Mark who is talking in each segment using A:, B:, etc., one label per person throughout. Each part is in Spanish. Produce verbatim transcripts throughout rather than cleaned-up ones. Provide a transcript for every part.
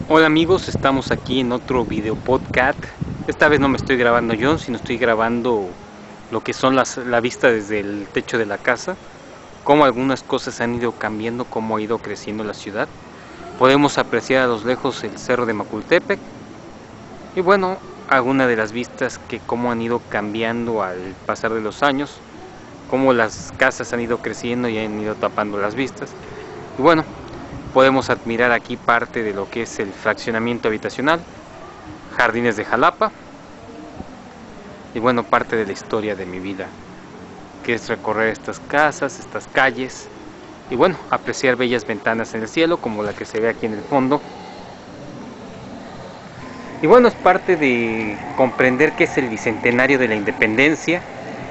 A: Hola amigos, estamos aquí en otro video podcast. Esta vez no me estoy grabando yo, sino estoy grabando lo que son las, la vista desde el techo de la casa, cómo algunas cosas han ido cambiando, cómo ha ido creciendo la ciudad. Podemos apreciar a lo lejos el cerro de Macultepec y bueno, algunas de las vistas que cómo han ido cambiando al pasar de los años, cómo las casas han ido creciendo y han ido tapando las vistas. Y bueno, podemos admirar aquí parte de lo que es el fraccionamiento habitacional, Jardines de Jalapa, y bueno, parte de la historia de mi vida, que es recorrer estas casas, estas calles, y bueno, apreciar bellas ventanas en el cielo, como la que se ve aquí en el fondo. Y bueno, es parte de comprender qué es el bicentenario de la independencia,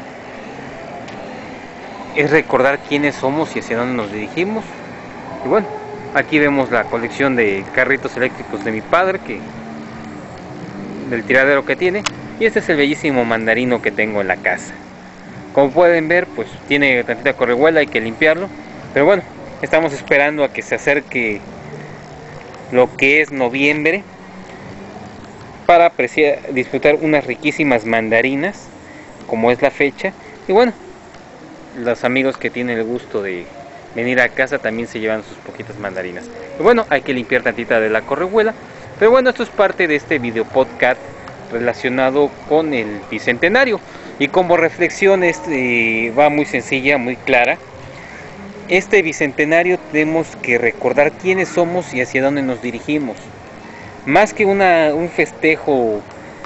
A: es recordar quiénes somos y hacia dónde nos dirigimos. Y bueno, aquí vemos la colección de carritos eléctricos de mi padre, que del tiradero que tiene, y este es el bellísimo mandarino que tengo en la casa. Como pueden ver, pues tiene tantita correhuela, hay que limpiarlo, pero bueno, estamos esperando a que se acerque lo que es noviembre para apreciar, disfrutar unas riquísimas mandarinas, como es la fecha. Y bueno, los amigos que tienen el gusto de venir a casa también se llevan sus poquitas mandarinas. Y bueno, hay que limpiar tantita de la correhuela. Pero bueno, esto es parte de este video podcast relacionado con el bicentenario. Y como reflexión este, va muy sencilla, muy clara. Este bicentenario tenemos que recordar quiénes somos y hacia dónde nos dirigimos. Más que una, un festejo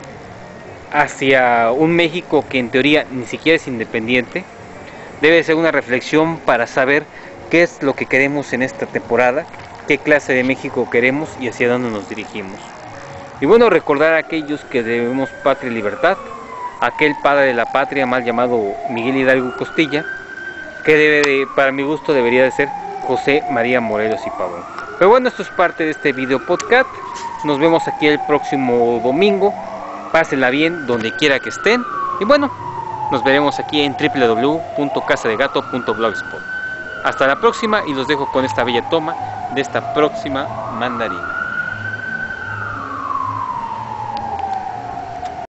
A: hacia un México que en teoría ni siquiera es independiente, debe ser una reflexión para saber qué es lo que queremos en esta temporada, qué clase de México queremos y hacia dónde nos dirigimos. Y bueno, recordar a aquellos que debemos patria y libertad, aquel padre de la patria mal llamado Miguel Hidalgo Costilla, que debe de, para mi gusto debería de ser José María Morelos y Pavón. Pero bueno, esto es parte de este video podcast. Nos vemos aquí el próximo domingo. Pásenla bien donde quiera que estén. Y bueno, nos veremos aquí en w w w punto casa de gato punto blogspot. Hasta la próxima y los dejo con esta bella toma de esta próxima mandarina.